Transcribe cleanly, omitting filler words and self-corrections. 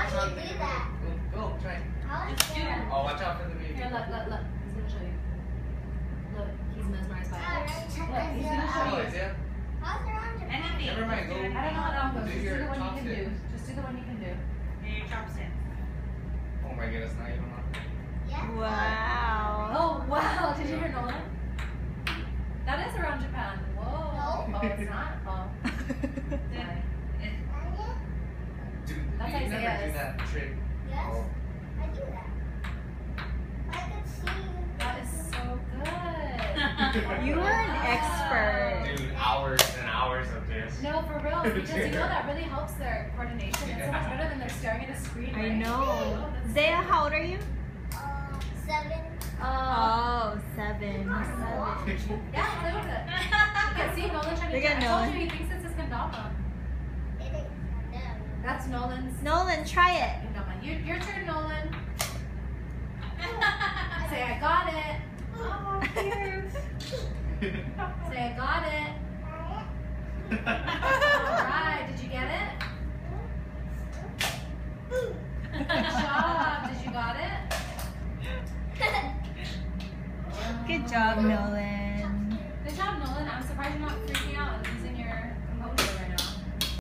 do you do that? Go, try. Just do it. Oh, watch out for the baby. Here, look. He's gonna show you. Look, he's mesmerized by it. Look, he's gonna Oh, show you. is it? How's the orange? Anything. Never mind, go. I don't know what else. Do Just do your the one you can do. chopsticks. Just do the one you can do. And your chopsticks. Oh my goodness, now you don't know. Yeah. Wow. Oh wow! Did you hear Nolan? That is around Japan. Whoa. No. Oh, it's not. Oh. Sorry. Dude, That's you how you never say do yes. that trick. Yes, Oh. I do that. I could see you. That is so good. You are an expert. Dude, hours and hours of this. No, for real, because you know that really helps their coordination. It's so much better than they're staring at a screen. I right? know. Oh, that's Zaya, so how old are you? 7. good. Oh, 7. Yeah, play with it. You can see Nolan trying to Look do at it. I told Nolan. you he thinks it's his kendama. It is. No. That's Nolan's Nolan, try it. kendama. Your turn, Nolan. Say, I got it. Oh, cute. Say, I got it. Alright, did you get it? Good job. Did you got it? Good job, Nolan.